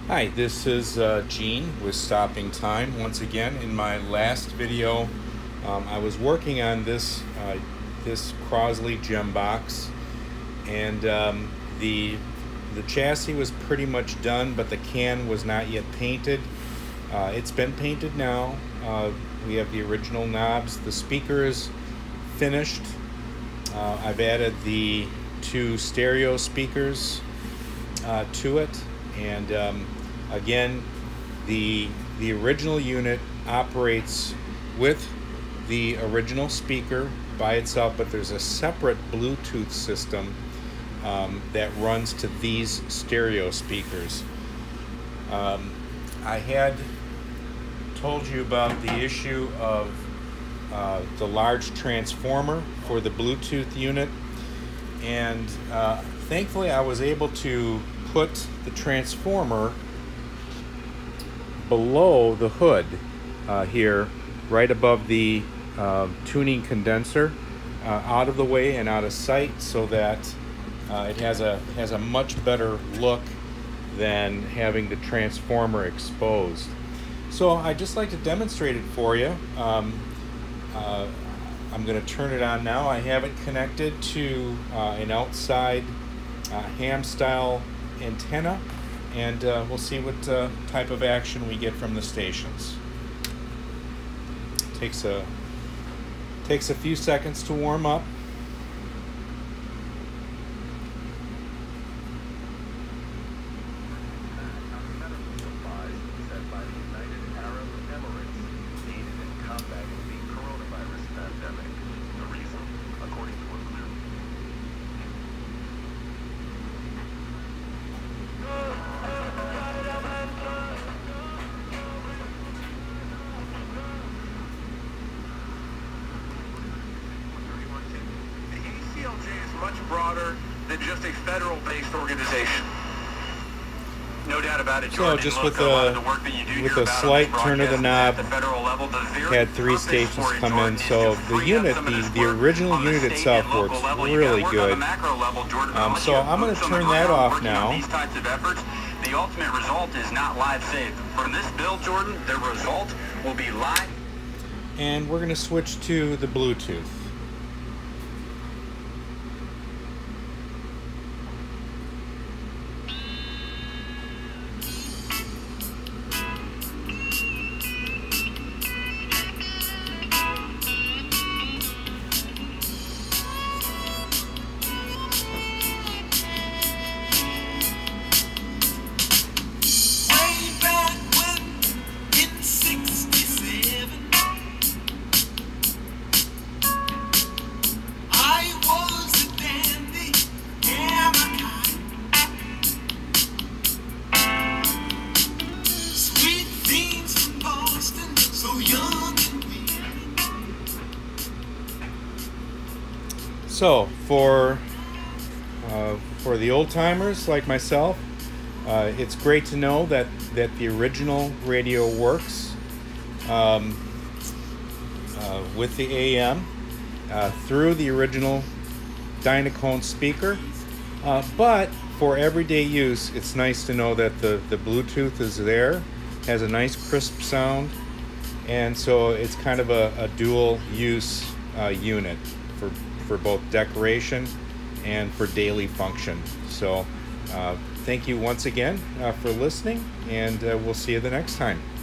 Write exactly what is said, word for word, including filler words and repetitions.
Hi, this is uh, Gene with Stopping Time. Once again, in my last video, um, I was working on this uh, this Crosley gem box, and um, the the chassis was pretty much done, but the can was not yet painted. Uh, it's been painted now. Uh, we have the original knobs. The speaker is finished. Uh, I've added the two stereo speakers uh, to it. And um, again, the the original unit operates with the original speaker by itself, but there's a separate Bluetooth system um, that runs to these stereo speakers. Um, I had told you about the issue of uh, the large transformer for the Bluetooth unit, and uh, thankfully I was able to put the transformer below the hood uh, here, right above the uh, tuning condenser, uh, out of the way and out of sight, so that uh, it has a has a much better look than having the transformer exposed. So I'd just like to demonstrate it for you. Um, uh, I'm going to turn it on now. I have it connected to uh, an outside uh, ham style antenna, and uh, we'll see what uh, type of action we get from the stations. Takes a takes a few seconds to warm up. Much broader than just a federal-based organization. No doubt about it, Jordan. So just Look, with a, lot a of the work that you do with here a about slight on turn of the knob, at the federal level, the very had three purpose stations for it, come Jordan, in. is So to the free up unit, some of the this the work original on the unit state itself and local works level. You really gotta work good. on the macro level, Jordan, but Um, unless so you have I'm going boots to on the turn that ground off working on now. These types of efforts, the ultimate result is not live safe. From this build, Jordan, the result will be live. And we're going to switch to the Bluetooth. So for uh, for the old timers like myself, uh, it's great to know that that the original radio works um, uh, with the A M uh, through the original Dynacone speaker. Uh, but for everyday use, it's nice to know that the the Bluetooth is there, has a nice crisp sound, and so it's kind of a, a dual use uh, unit for for both decoration and for daily function. So uh, thank you once again uh, for listening, and uh, we'll see you the next time.